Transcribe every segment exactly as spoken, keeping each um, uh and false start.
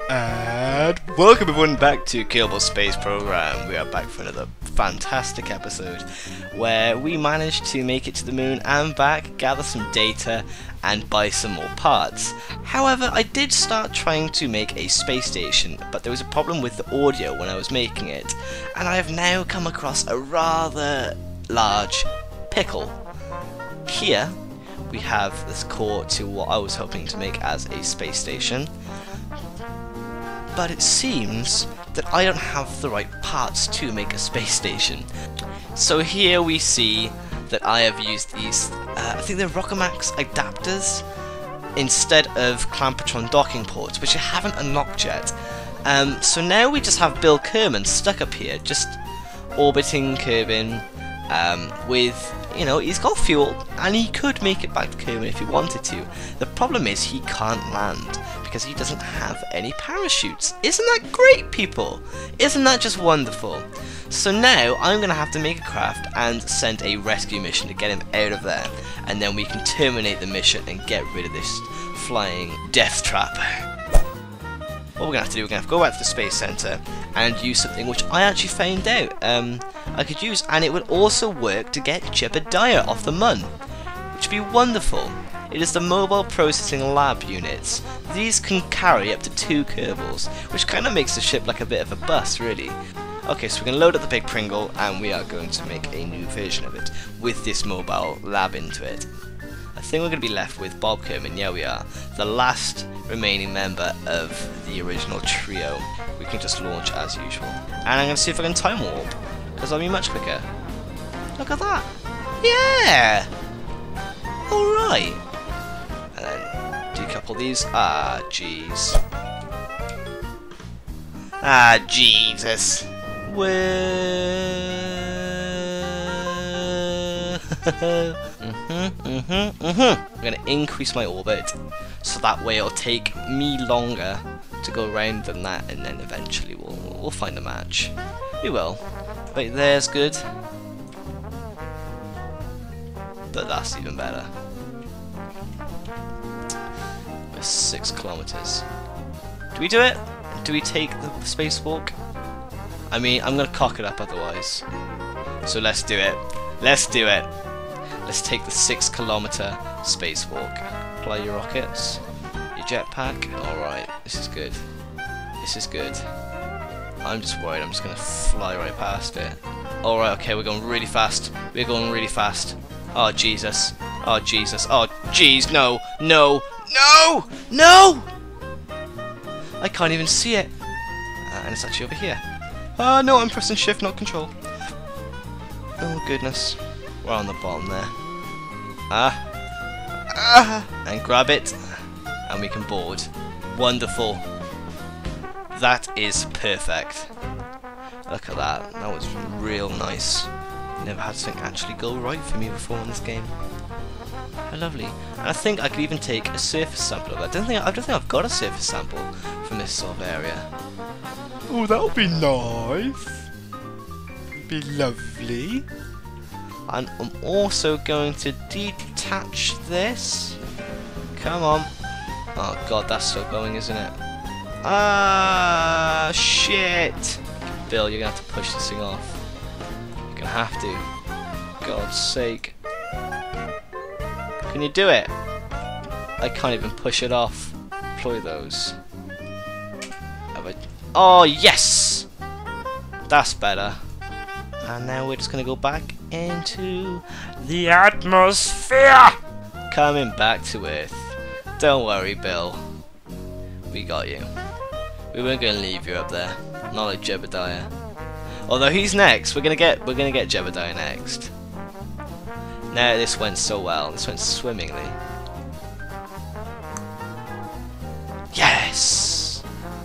And welcome everyone back to Kerbal Space Program. We are back for another fantastic episode where we managed to make it to the moon and back, gather some data and buy some more parts. However, I did start trying to make a space station, but there was a problem with the audio when I was making it, and I have now come across a rather large pickle. Here we have this core to what I was hoping to make as a space station. But it seems that I don't have the right parts to make a space station. So here we see that I have used these, uh, I think they're Rockomax adapters instead of Clampetron docking ports, which I haven't unlocked yet. Um, so now we just have Bill Kerman stuck up here, just orbiting Kerbin um, with, you know, he's got fuel and he could make it back to Kerbin if he wanted to. The problem is he can't land because he doesn't have any parachutes. Isn't that great, people? Isn't that just wonderful? So now I'm going to have to make a craft and send a rescue mission to get him out of there, and then we can terminate the mission and get rid of this flying death trap. What we're going to have to do, we're going to have to go back to the Space Center and use something which I actually found out um, I could use, and it would also work to get Jebediah off the Mun, which would be wonderful. It is the Mobile Processing Lab units. These can carry up to two Kerbals, which kind of makes the ship like a bit of a bus, really. Okay, so we're going to load up the big Pringle, and we are going to make a new version of it with this mobile lab into it. I think we're going to be left with Bob Kerman. Yeah, we are. The last remaining member of the original trio. We can just launch as usual. And I'm going to see if I can time warp, because that'll be much quicker. Look at that. Yeah! Alright. And then decouple these. Ah, jeez. Ah, Jesus. Well. mm-hmm, mm-hmm, mm-hmm. I'm gonna increase my orbit, so that way it'll take me longer to go around than that, and then eventually we'll we'll find a match. We will. Right there's good. But that's even better. We're six kilometers. Do we do it? Do we take the spacewalk? I mean, I'm gonna cock it up otherwise. So let's do it. Let's do it. Let's take the six kilometer spacewalk. Apply your rockets, your jetpack. Alright, this is good. This is good. I'm just worried I'm just gonna fly right past it. Alright, okay, we're going really fast. We're going really fast. Oh Jesus. Oh Jesus. Oh jeez, no, no, no, no! I can't even see it. Uh, and it's actually over here. Ah, uh, no, I'm pressing shift, not control. Oh goodness. We're on the bottom there. Ah. Ah! And grab it. And we can board. Wonderful. That is perfect. Look at that. That was real nice. Never had something actually go right for me before in this game. How lovely. And I think I could even take a surface sample of that. I don't think I don't think I've got a surface sample from this sort of area. Oh, that would be nice. Be lovely. And I'm also going to detach this. Come on. Oh god, that's still going, isn't it? Ah, shit. Bill, you're gonna have to push this thing off. You're gonna have to. God's sake. Can you do it? I can't even push it off. Deploy those. Have I... Oh, yes! That's better. And now we're just going to go back into the atmosphere! Coming back to Earth. Don't worry, Bill. We got you. We weren't going to leave you up there. Not like Jebediah. Although he's next. We're going to get we're going to get Jebediah next. Now this went so well. This went swimmingly. Yes!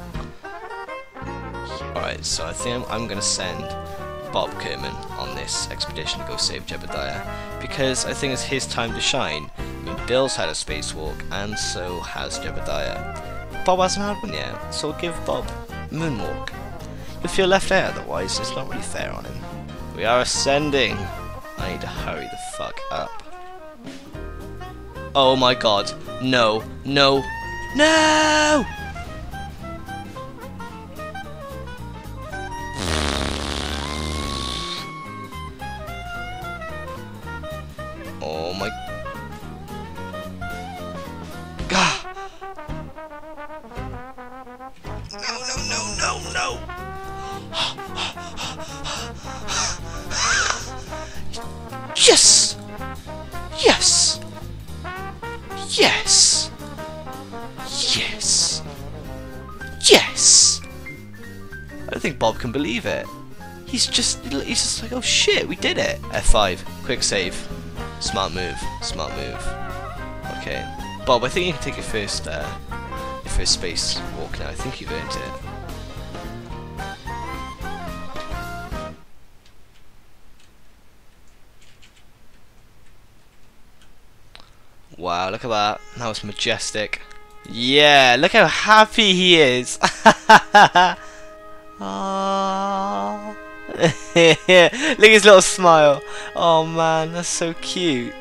Alright, so I think I'm, I'm going to send Bob Kerman on this expedition to go save Jebediah, because I think it's his time to shine. I mean, Bill's had a spacewalk, and so has Jebediah. Bob hasn't had one yet, so we'll give Bob a moonwalk. He'll feel left out otherwise, it's not really fair on him. We are ascending. I need to hurry the fuck up. Oh my god. No. No. No! Yes! Yes! Yes! Yes! Yes! I don't think Bob can believe it. He's just, he's just like, oh shit, we did it! F five, quick save. Smart move, smart move. Okay. Bob, I think you can take your first, uh, your first space walk now. I think you've earned it. Wow, look at that. That was majestic. Yeah, look how happy he is. Aww. Look at his little smile. Oh man, that's so cute.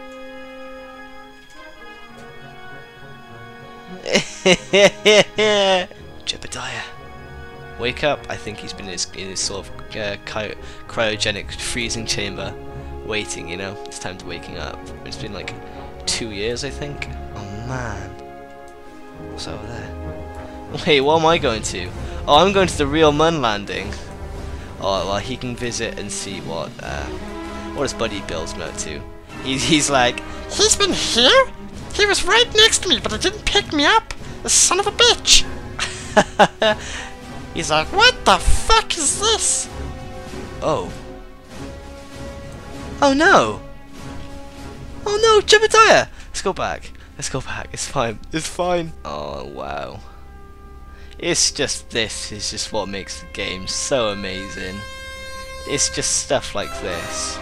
Jebediah, wake up. I think he's been in his, in his sort of uh, cryogenic freezing chamber waiting, you know. It's time to waking up. It's been like two years, I think. Oh man. What's over there? Wait, what am I going to? Oh, I'm going to the real Mun landing. Oh, well, he can visit and see what uh, what his buddy Bill's been up to. He's, he's like, he's been here? He was right next to me, but he didn't pick me up. The son of a bitch. He's like, what the fuck is this? Oh. Oh no. Oh no, Jebediah! Let's go back. Let's go back. It's fine. It's fine. Oh wow. It's just, this is just what makes the game so amazing. It's just stuff like this.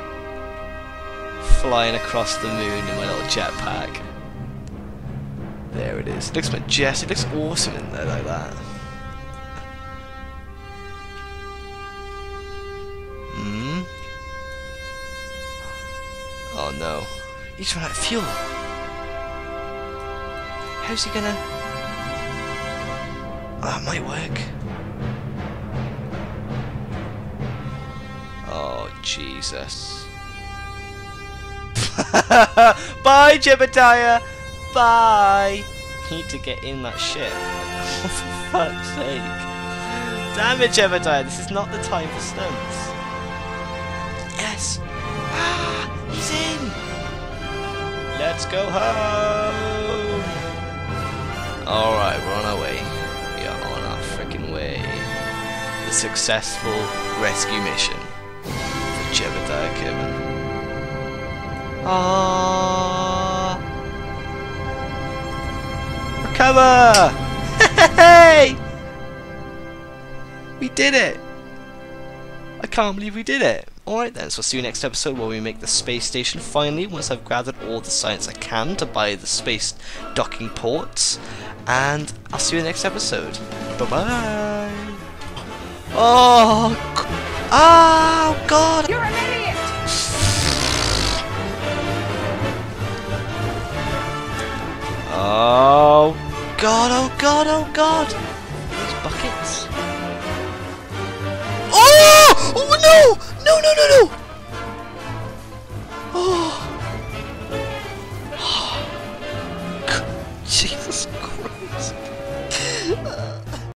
Flying across the moon in my little jetpack. There it is. It looks majestic. It looks awesome in there like that. Hmm? Oh no. He's run out of fuel. How's he gonna... Oh, that might work. Oh, Jesus. Bye, Jebediah! Bye! Need to get in that ship. For fuck's sake. Damn it, Jebediah, this is not the time for stunts. Yes! Ah! He's in! Let's go home! Alright, we're on our way. We are on our freaking way. The successful rescue mission for Jebediah Kerman. Ah! Recover! Hey! We did it! I can't believe we did it! Alright then, so I'll see you next episode where we make the space station finally, once I've gathered all the science I can to buy the space docking ports. And I'll see you in the next episode. Bye bye! Oh! Oh god! You're an idiot! Oh god, oh god, oh god! These buckets. Oh! Oh no! No, no, no, no! Oh! Jesus Christ!